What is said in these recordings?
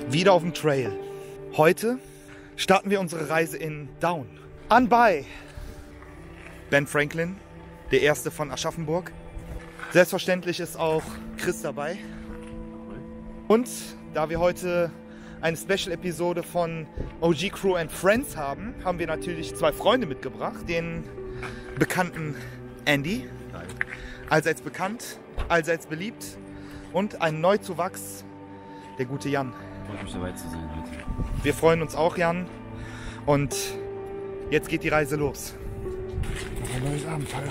Wieder auf dem Trail. Heute starten wir unsere Reise in Down. Anbei Ben Franklin, der Erste von Aschaffenburg. Selbstverständlich ist auch Chris dabei. Und da wir heute eine Special-Episode von OG Crew and Friends haben, haben wir natürlich zwei Freunde mitgebracht. Den bekannten Andy, allseits bekannt, allseits beliebt, und einen Neuzuwachs, der gute Jan. Freut mich dabei zu sein heute. Wir freuen uns auch, Jan. Und jetzt geht die Reise los. Ein neues Abenteuer.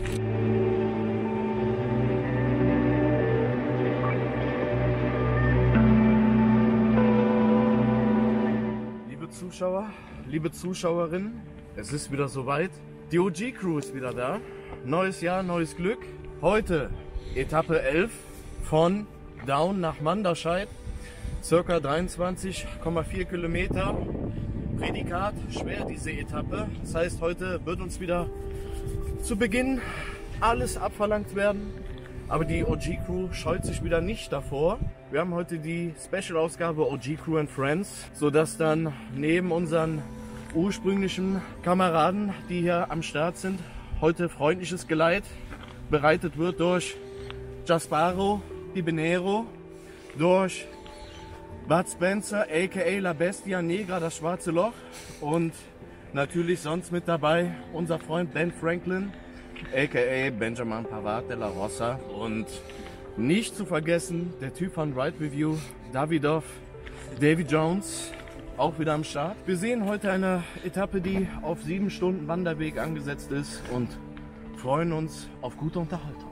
Liebe Zuschauer, liebe Zuschauerinnen, es ist wieder soweit. Die OG Crew ist wieder da. Neues Jahr, neues Glück. Heute Etappe 11 von Down nach Manderscheid. Circa 23,4 Kilometer. Prädikat schwer diese Etappe. Das heißt, heute wird uns wieder zu Beginn alles abverlangt werden. Aber die OG Crew scheut sich wieder nicht davor. Wir haben heute die Special-Ausgabe OG Crew and Friends, sodass dann neben unseren ursprünglichen Kameraden, die hier am Start sind, heute freundliches Geleit bereitet wird durch Jasparo Di Benero, durch Bud Spencer aka La Bestia Negra, das schwarze Loch, und natürlich sonst mit dabei unser Freund Ben Franklin aka Benjamin Pavard de la Rosa, und nicht zu vergessen der Typ von Ride Review, Davy Jones, auch wieder am Start. Wir sehen heute eine Etappe, die auf 7 Stunden Wanderweg angesetzt ist, und freuen uns auf gute Unterhaltung.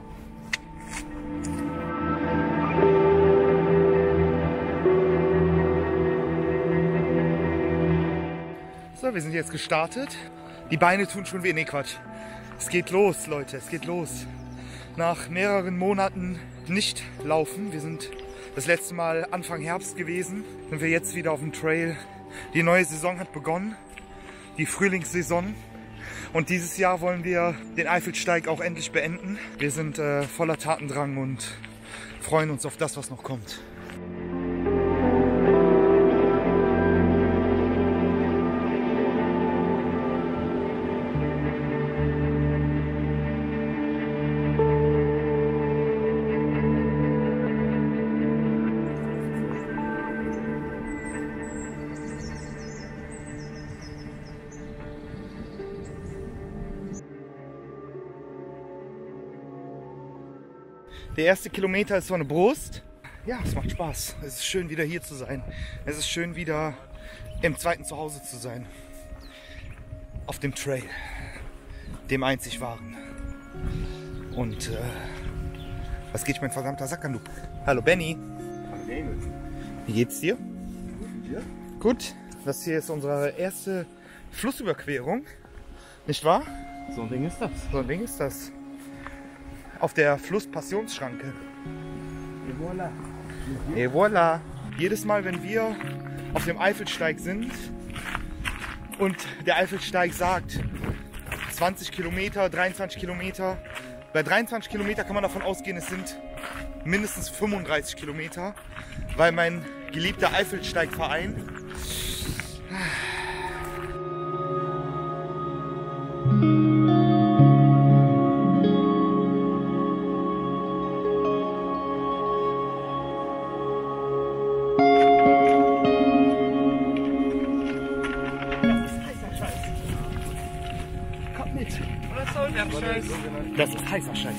So, wir sind jetzt gestartet. Die Beine tun schon weh. Nee, Quatsch. Es geht los, Leute. Es geht los. Nach mehreren Monaten nicht laufen. Wir sind das letzte Mal Anfang Herbst gewesen. Sind wir jetzt wieder auf dem Trail. Die neue Saison hat begonnen. Die Frühlingssaison. Und dieses Jahr wollen wir den Eifelsteig auch endlich beenden. Wir sind voller Tatendrang und freuen uns auf das, was noch kommt. Der erste Kilometer ist so eine Brust. Ja, es macht Spaß. Es ist schön, wieder hier zu sein. Es ist schön, wieder im zweiten Zuhause zu sein. Auf dem Trail. Dem einzig wahren. Und was geht mein verdammter Sack an, du? Hallo Benny. Hallo David. Wie geht's dir? Und dir? Gut. Das hier ist unsere erste Flussüberquerung. Nicht wahr? So ein Ding ist das. So ein Ding ist das. Auf der Flusspassionsschranke. Et voilà. Et voilà. Jedes Mal, wenn wir auf dem Eifelsteig sind und der Eifelsteig sagt 20 Kilometer, 23 Kilometer. Bei 23 Kilometer kann man davon ausgehen, es sind mindestens 35 Kilometer, weil mein geliebter Eifelsteigverein Das ist heißer Scheiß.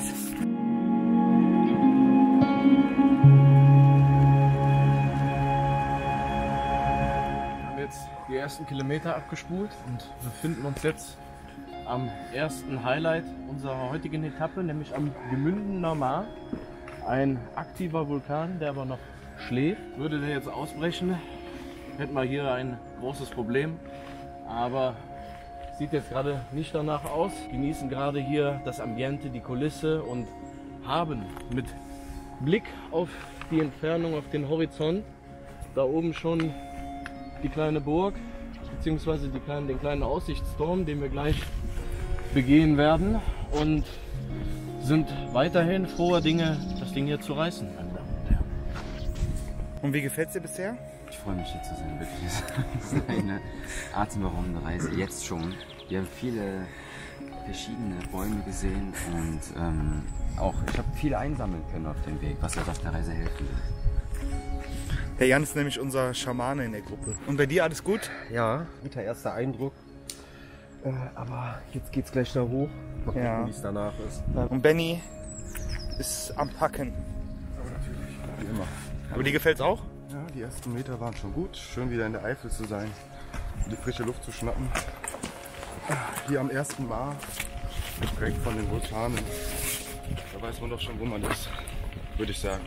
Wir haben jetzt die ersten Kilometer abgespult und befinden uns jetzt am ersten Highlight unserer heutigen Etappe, nämlich am Gemündener Maar. Ein aktiver Vulkan, der aber noch schläft. Würde der jetzt ausbrechen, hätten wir hier ein großes Problem. Aber sieht jetzt gerade nicht danach aus. Genießen gerade hier das Ambiente, die Kulisse und haben mit Blick auf die Entfernung, auf den Horizont, da oben schon die kleine Burg bzw. den kleinen Aussichtsturm, den wir gleich begehen werden, und sind weiterhin froher Dinge, das Ding hier zu reißen, meine Damen und Herren. Und wie gefällt es dir bisher? Ich freue mich hier zu sein, wirklich. Es ist eine atemberaubende Reise, jetzt schon. Wir haben viele verschiedene Bäume gesehen und auch ich habe viel einsammeln können auf dem Weg, was uns auf der Reise helfen wird. Der Jan ist nämlich unser Schamane in der Gruppe. Und bei dir alles gut? Ja, guter erster Eindruck. Aber jetzt geht's gleich da hoch. Mal gucken, Ja. wie es danach ist. Und Benny ist am Packen. Aber natürlich, wie immer. Aber dir gefällt's auch? Ja, die ersten Meter waren schon gut. Schön wieder in der Eifel zu sein, die frische Luft zu schnappen. Hier am ersten Mal, geprägt von den Vulkanen. Da weiß man doch schon, wo man ist, würde ich sagen.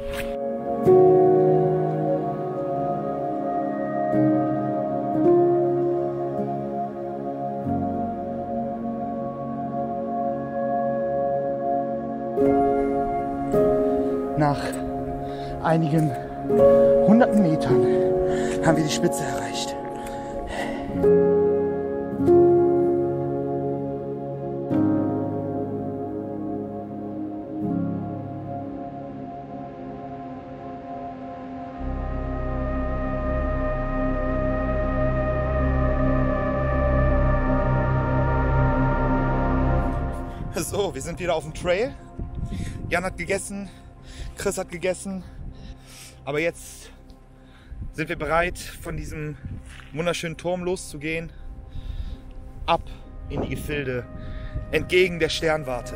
Nach einigen hunderten Metern haben wir die Spitze erreicht. So, wir sind wieder auf dem Trail. Jan hat gegessen, Chris hat gegessen. Aber jetzt sind wir bereit, von diesem wunderschönen Turm loszugehen. Ab in die Gefilde, entgegen der Sternwarte.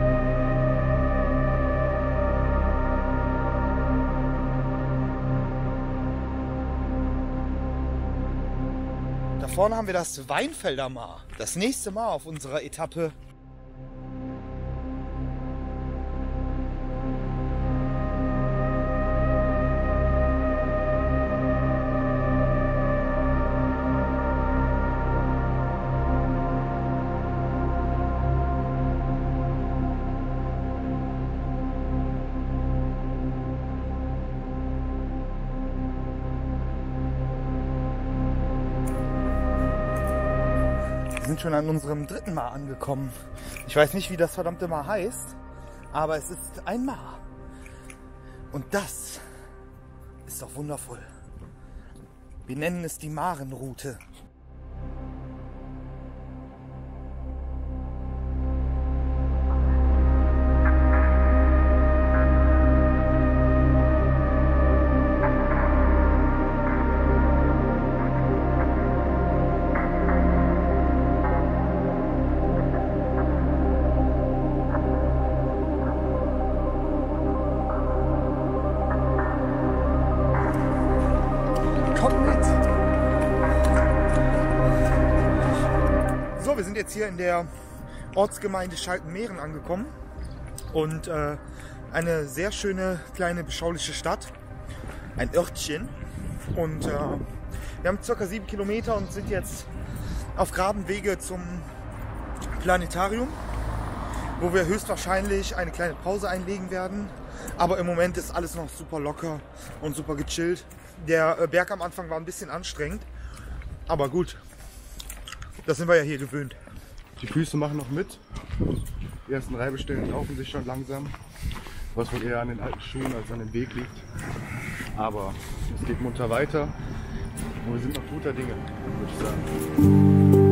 Da vorne haben wir das Weinfelder Maar. Das nächste Maar auf unserer Etappe. Wir sind schon an unserem dritten Maar angekommen. Ich weiß nicht, wie das verdammte Maar heißt, aber es ist ein Maar. Und das ist doch wundervoll. Wir nennen es die Marenroute. Kommt mit! So, wir sind jetzt hier in der Ortsgemeinde Schaltenmeeren angekommen und eine sehr schöne, kleine, beschauliche Stadt, ein Örtchen. Und wir haben ca. 7 Kilometer und sind jetzt auf geraden Wege zum Planetarium, wo wir höchstwahrscheinlich eine kleine Pause einlegen werden. Aber im Moment ist alles noch super locker und super gechillt. Der Berg am Anfang war ein bisschen anstrengend, aber gut, das sind wir ja hier gewöhnt. Die Füße machen noch mit. Die ersten Reibestellen laufen sich schon langsam, was wohl eher an den alten Schuhen als an dem Weg liegt. Aber es geht munter weiter und wir sind noch guter Dinge, würde ich sagen.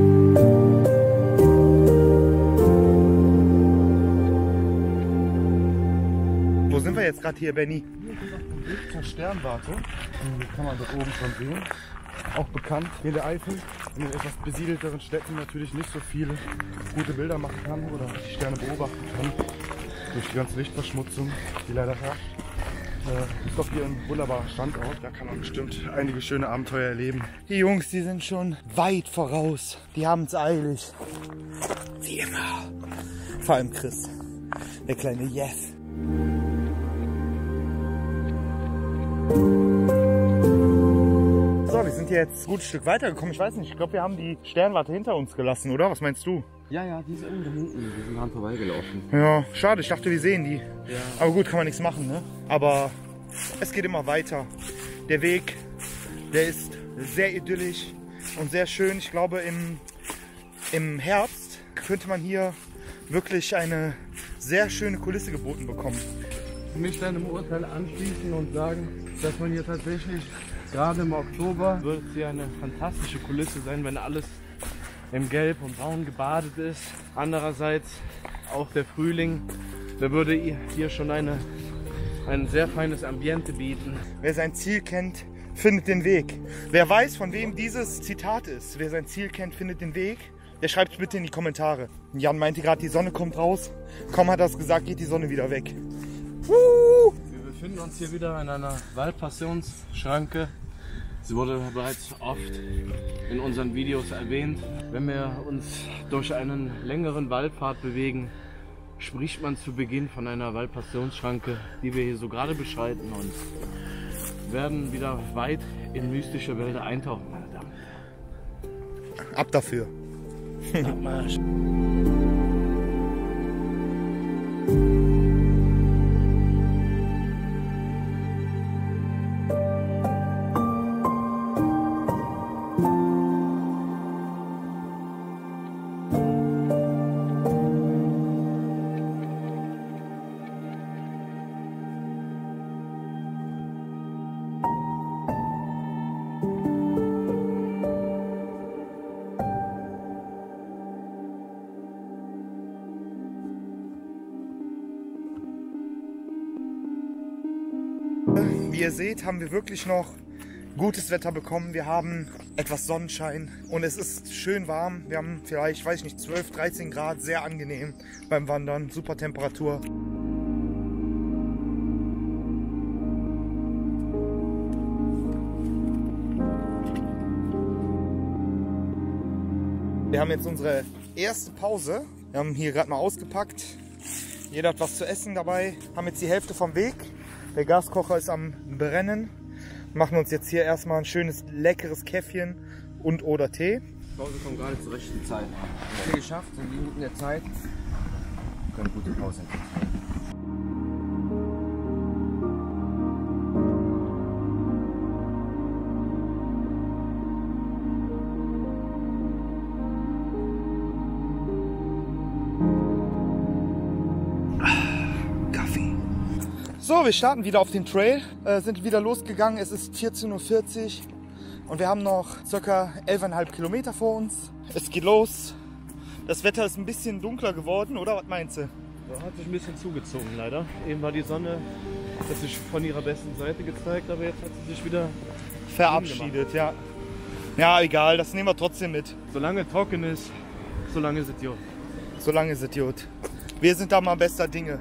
Wo sind wir jetzt gerade hier, Benny? Weg zur Sternwarte, die kann man dort oben schon sehen. Auch bekannt hier in der Eifel, in den etwas besiedelteren Städten natürlich nicht so viele gute Bilder machen kann oder die Sterne beobachten kann. Durch die ganze Lichtverschmutzung, die leider herrscht. Ist doch hier ein wunderbarer Standort, da kann man bestimmt einige schöne Abenteuer erleben. Die Jungs, die sind schon weit voraus. Die haben es eilig. Wie immer. Vor allem Chris, der kleine Jeff. So, wir sind jetzt ein gutes Stück weitergekommen. Ich weiß nicht, ich glaube, wir haben die Sternwarte hinter uns gelassen, oder? Was meinst du? Ja, die ist irgendwo hinten. Wir sind dran vorbeigelaufen. Ja, schade. Ich dachte, wir sehen die. Ja. Aber gut, kann man nichts machen, ne? Aber es geht immer weiter. Der Weg, der ist sehr idyllisch und sehr schön. Ich glaube, im Herbst könnte man hier wirklich eine sehr schöne Kulisse geboten bekommen. Mich deinem Urteil anschließen und sagen, dass man hier tatsächlich, gerade im Oktober, wird es hier eine fantastische Kulisse sein, wenn alles im Gelb und Braun gebadet ist. Andererseits auch der Frühling, der würde hier schon ein sehr feines Ambiente bieten. Wer sein Ziel kennt, findet den Weg. Wer weiß, von wem dieses Zitat ist, wer sein Ziel kennt, findet den Weg, der schreibt es bitte in die Kommentare. Jan meinte gerade, die Sonne kommt raus. Kaum hat er es gesagt, geht die Sonne wieder weg. Wir befinden uns hier wieder in einer Waldpassionsschranke. Sie wurde bereits oft in unseren Videos erwähnt. Wenn wir uns durch einen längeren Waldpfad bewegen, spricht man zu Beginn von einer Waldpassionsschranke, die wir hier so gerade beschreiten, und werden wieder weit in mystische Wälder eintauchen, meine Damen. Ab dafür. Abmarsch. Wie ihr seht, haben wir wirklich noch gutes Wetter bekommen. Wir haben etwas Sonnenschein und es ist schön warm. Wir haben vielleicht, weiß ich nicht, 12, 13 Grad, sehr angenehm beim Wandern, super Temperatur. Wir haben jetzt unsere erste Pause. Wir haben hier gerade mal ausgepackt. Jeder hat was zu essen dabei. Haben jetzt die Hälfte vom Weg. Der Gaskocher ist am Brennen. Machen uns jetzt hier erstmal ein schönes, leckeres Käffchen und oder Tee. Die Pause kommt gerade zur rechten Zeit. Viel geschafft, in Minuten der Zeit. Wir können gute Pause entwickeln. So, wir starten wieder auf den Trail, sind wieder losgegangen. Es ist 14:40 Uhr und wir haben noch ca. 11,5 Kilometer vor uns. Es geht los. Das Wetter ist ein bisschen dunkler geworden, oder? Was meinst du? Ja, hat sich ein bisschen zugezogen, leider. Eben war die Sonne, hat sich von ihrer besten Seite gezeigt, aber jetzt hat sie sich wieder Verabschiedet, ja. Ja, egal, das nehmen wir trotzdem mit. Solange trocken ist, solange ist es gut. Solange ist es gut. Wir sind da mal bester Dinge.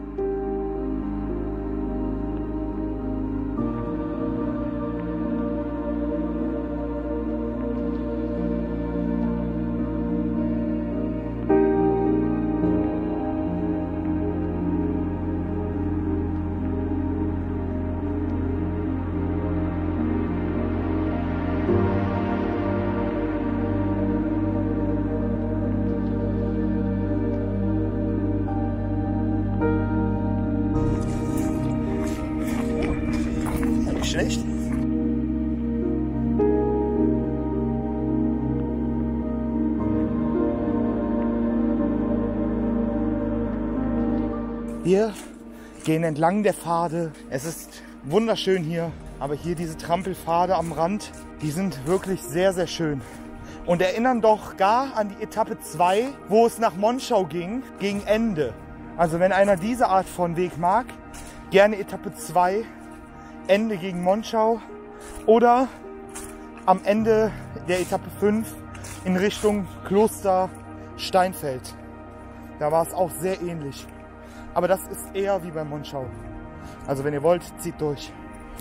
Schlecht. Wir gehen entlang der Pfade. Es ist wunderschön hier, aber hier diese Trampelpfade am Rand, die sind wirklich sehr, sehr schön. Und erinnern doch gar an die Etappe 2, wo es nach Monschau ging, gegen Ende. Also wenn einer diese Art von Weg mag, gerne Etappe 2, Ende gegen Monschau, oder am Ende der Etappe 5 in Richtung Kloster Steinfeld. Da war es auch sehr ähnlich. Aber das ist eher wie bei Monschau. Also wenn ihr wollt, zieht durch.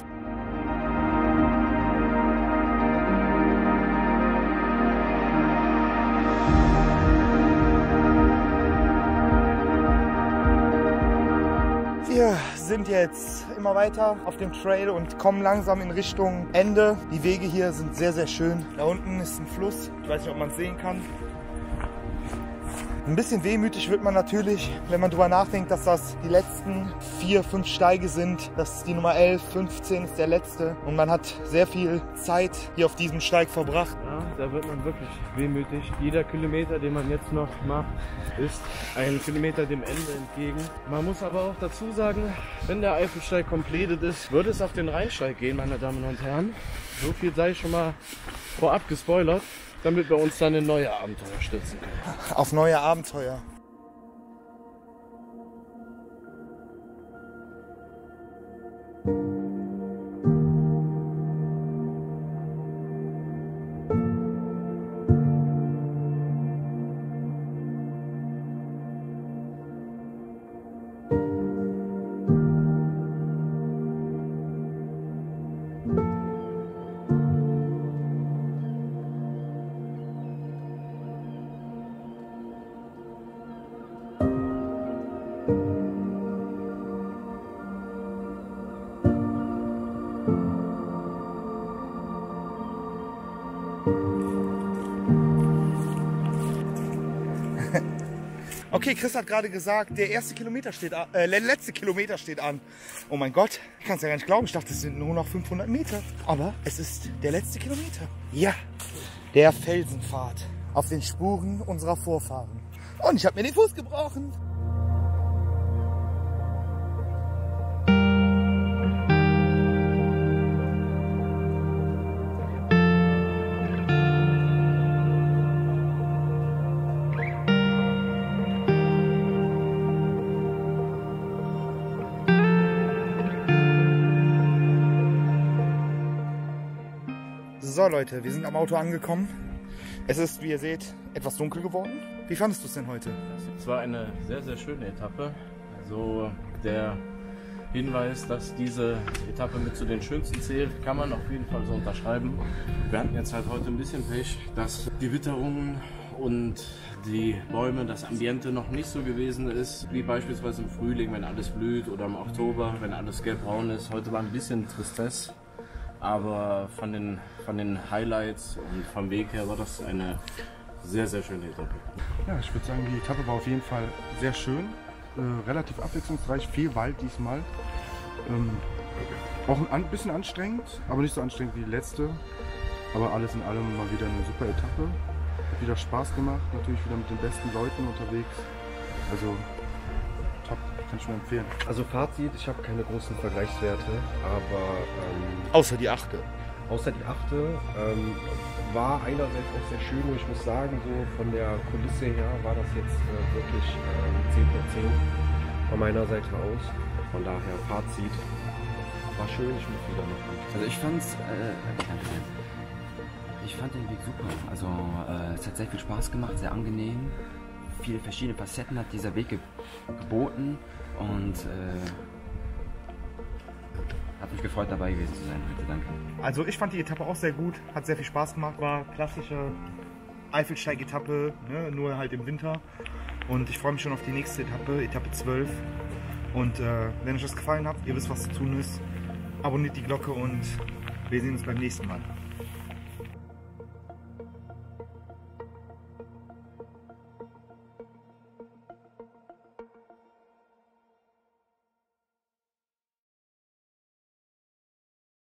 Wir sind jetzt immer weiter auf dem Trail und kommen langsam in Richtung Ende. Die Wege hier sind sehr, sehr schön. Da unten ist ein Fluss. Ich weiß nicht, ob man es sehen kann. Ein bisschen wehmütig wird man natürlich, wenn man darüber nachdenkt, dass das die letzten 4, 5 Steige sind. Das ist die Nummer 11, 15 ist der letzte. Und man hat sehr viel Zeit hier auf diesem Steig verbracht. Ja, da wird man wirklich wehmütig. Jeder Kilometer, den man jetzt noch macht, ist ein Kilometer dem Ende entgegen. Man muss aber auch dazu sagen, wenn der Eifelsteig completed ist, wird es auf den Rheinsteig gehen, meine Damen und Herren. So viel sei schon mal vorab gespoilert, damit wir uns dann in neue Abenteuer stürzen können. Auf neue Abenteuer. Okay, Chris hat gerade gesagt, der letzte Kilometer steht an. Oh mein Gott, ich kann es ja gar nicht glauben. Ich dachte, es sind nur noch 500 Meter. Aber es ist der letzte Kilometer. Ja, der Felsenpfad auf den Spuren unserer Vorfahren. Und ich habe mir den Fuß gebrochen. So Leute, wir sind am Auto angekommen. Es ist, wie ihr seht, etwas dunkel geworden. Wie fandest du es denn heute? Es war eine sehr, sehr schöne Etappe. Also der Hinweis, dass diese Etappe mit zu den schönsten zählt, kann man auf jeden Fall so unterschreiben. Wir hatten jetzt halt heute ein bisschen Pech, dass die Witterungen und die Bäume, das Ambiente noch nicht so gewesen ist, wie beispielsweise im Frühling, wenn alles blüht, oder im Oktober, wenn alles gelbbraun ist. Heute war ein bisschen Tristesse. Aber von den Highlights und vom Weg her war das eine sehr, sehr schöne Etappe. Ja, ich würde sagen, die Etappe war auf jeden Fall sehr schön, relativ abwechslungsreich, viel Wald diesmal. Auch ein bisschen anstrengend, aber nicht so anstrengend wie die letzte. Aber alles in allem mal wieder eine super Etappe. Hat wieder Spaß gemacht, natürlich wieder mit den besten Leuten unterwegs. Also top, kann ich nur empfehlen. Also Fazit, ich habe keine großen Vergleichswerte, aber Außer die 8. außer die 8. War einerseits auch sehr schön, und ich muss sagen, so von der Kulisse her war das jetzt wirklich 10 von 10 von meiner Seite aus. Von daher Fazit, war schön, ich muss wieder machen. Also ich fand den Weg super. Also es hat sehr viel Spaß gemacht, sehr angenehm. Viele verschiedene Facetten hat dieser Weg geboten und hat mich gefreut, dabei gewesen zu sein heute. Danke. Also ich fand die Etappe auch sehr gut, hat sehr viel Spaß gemacht, war klassische Eifelsteig-Etappe, ne, nur halt im Winter. Und ich freue mich schon auf die nächste Etappe, Etappe 12. Und wenn euch das gefallen hat, ihr wisst, was zu tun ist, abonniert die Glocke und wir sehen uns beim nächsten Mal.